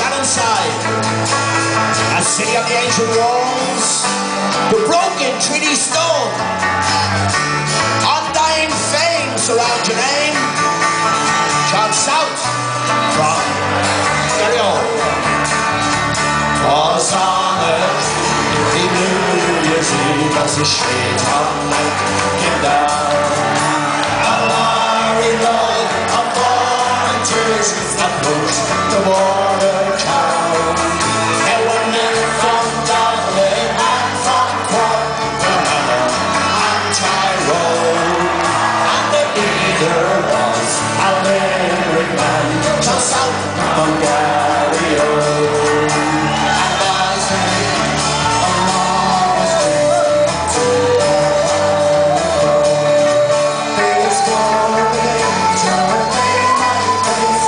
Side, a city of the ancient walls, the broken treaty stone, undying fame surround your name. Shout south from Gary-O. 'Twas on a New Year's Eve as the shades of night came down. A lorry load of volunteers approached the border town. There were men from Dublin and from Cork, and Tyrone, and the leader was a lyric man just south from Gary-O. And as along the street to the they explored the danger they might face.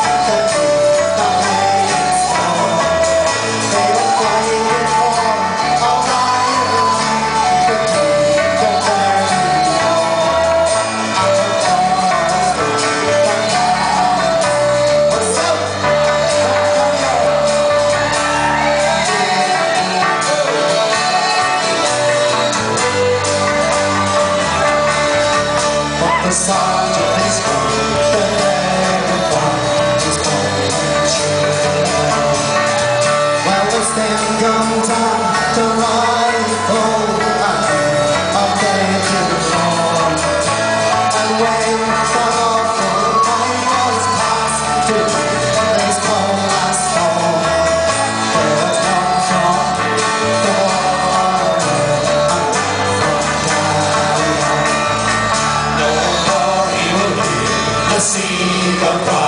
The sergeant is gone, the everyone is gone. Well, they stand guns on the rifle of David Noonan. And when the awful time was past, to this cold last storm, there was none from the water and from Gary-O. To see the